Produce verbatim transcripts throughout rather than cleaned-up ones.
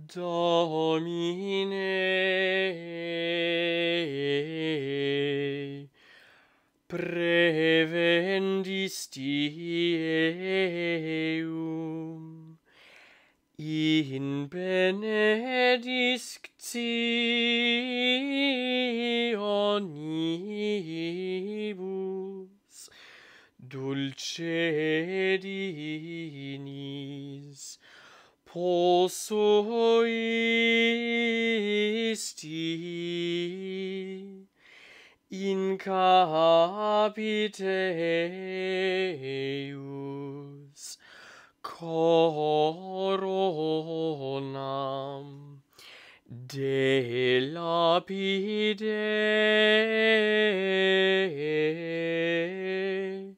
Domine, prevendisti eum, in benedictionibus dulcedinis posuisti in capite eius coronam de lapide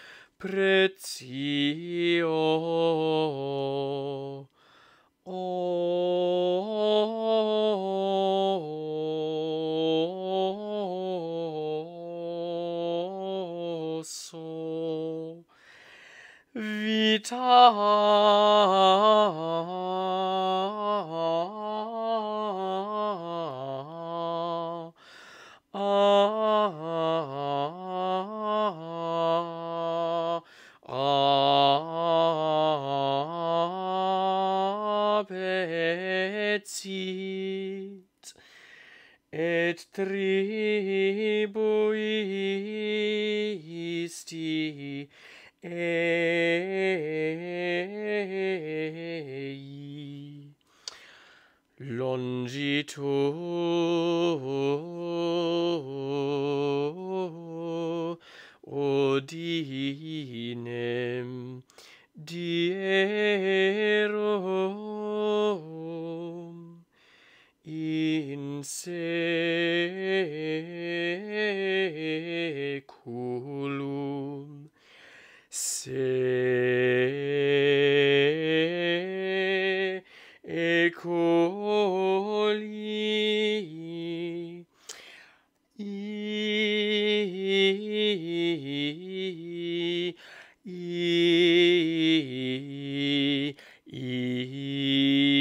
pretio oso vita apecit et tribuisti ei longitu odinem dierum in seculum seculi. I, I, I,